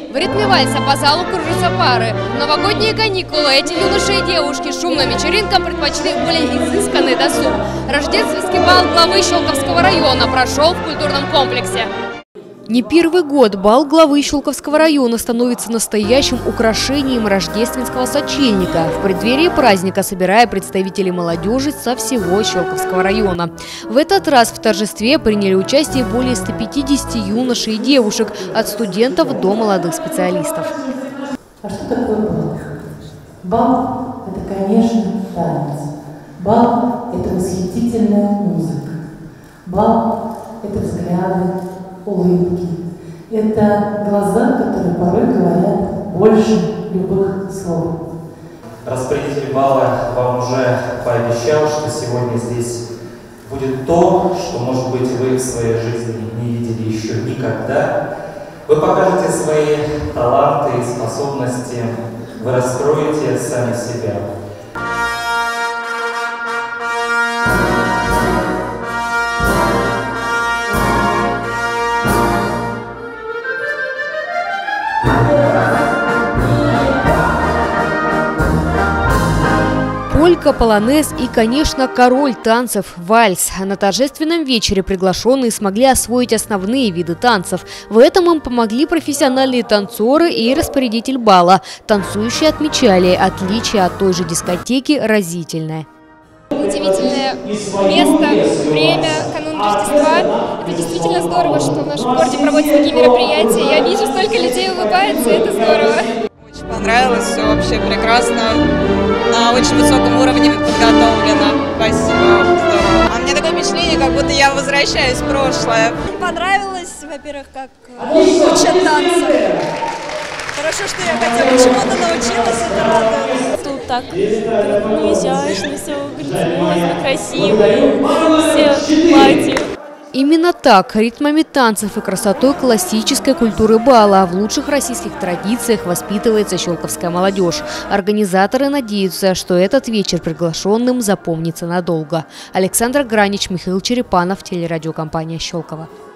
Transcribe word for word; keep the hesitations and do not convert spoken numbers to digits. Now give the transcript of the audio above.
В ритме вальса по залу кружатся пары. В новогодние каникулы эти юноши и девушки шумным вечеринкам предпочли более изысканный досуг. Рождественский бал главы Щелковского района прошел в культурном комплексе. Не первый год бал главы Щелковского района становится настоящим украшением рождественского сочельника, в преддверии праздника собирая представителей молодежи со всего Щелковского района. В этот раз в торжестве приняли участие более ста пятидесяти юношей и девушек, от студентов до молодых специалистов. А что такое бал? Бал – это, конечно, танец. Бал – это восхитительная музыка. Бал – это взгляды, улыбки. Это глаза, которые порой говорят больше любых слов. Распорядитель бала вам уже пообещал, что сегодня здесь будет то, что, может быть, вы в своей жизни не видели еще никогда. Вы покажете свои таланты и способности, вы раскроете сами себя. Полька, полонез и, конечно, король танцев – вальс. На торжественном вечере приглашенные смогли освоить основные виды танцев. В этом им помогли профессиональные танцоры и распорядитель бала. Танцующие отмечали, отличие от той же дискотеки разительное. Удивительное место, время, канун Рождества. Это действительно здорово, что в нашем городе проводятся такие мероприятия. Я вижу, столько людей улыбается, это здорово. Очень понравилось, все вообще прекрасно, на очень высоком уровне подготовлено. Спасибо, здорово. А мне такое впечатление, как будто я возвращаюсь в прошлое. Понравилось, во-первых, как учат танцы. Хорошо, что я хотела чему-то научилась, это радует. Тут так ну, изящно, все грациозно, красиво, все платья. Именно так, ритмами танцев и красотой классической культуры бала в лучших российских традициях воспитывается щелковская молодежь. Организаторы надеются, что этот вечер приглашенным запомнится надолго. Александр Гранич, Михаил Черепанов, телерадиокомпания «Щелково».